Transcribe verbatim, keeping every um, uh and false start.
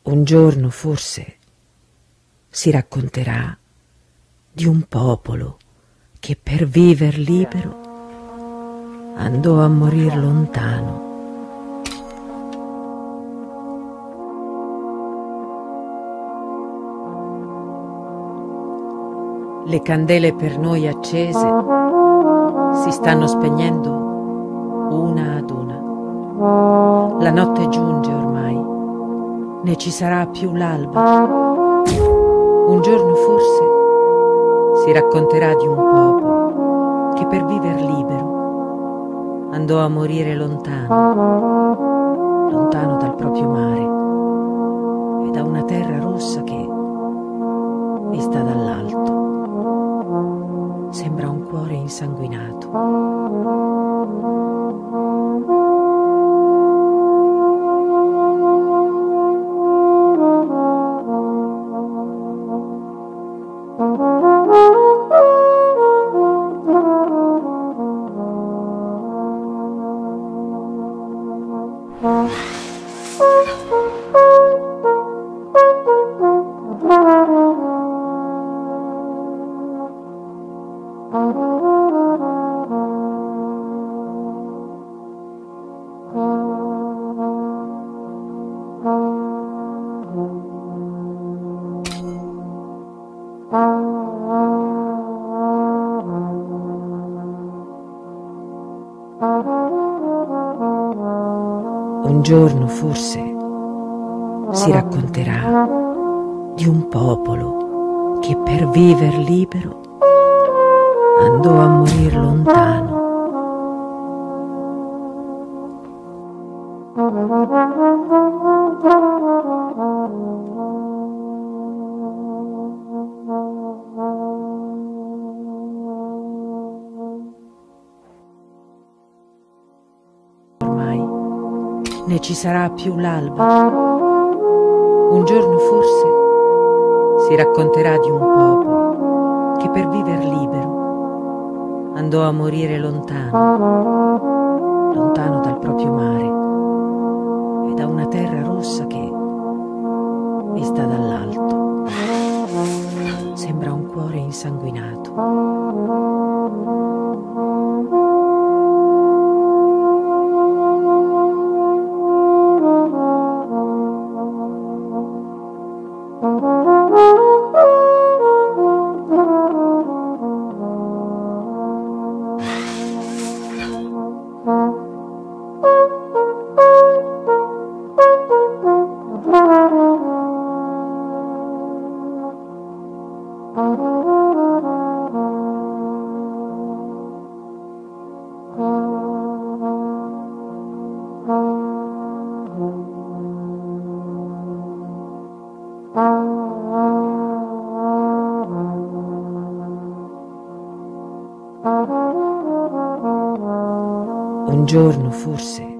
Un giorno forse si racconterà di un popolo che per viver libero andò a morir lontano. Le candele per noi accese si stanno spegnendo una ad una. La notte giunge ormai, né ci sarà più l'alba. Un giorno forse si racconterà di un popolo che per viver libero andò a morire lontano, lontano dal proprio mare e da una terra rossa che, vista dall'alto, sembra un cuore insanguinato. Un giorno forse si racconterà di un popolo che per viver libero andò a morir lontano. Ormai né ci sarà più l'alba. Un giorno forse si racconterà di un popolo che per viver libero andò a morire lontano, lontano dal proprio mare e da una terra rossa che, vista dall'alto, sembra un cuore insanguinato. Un giorno forse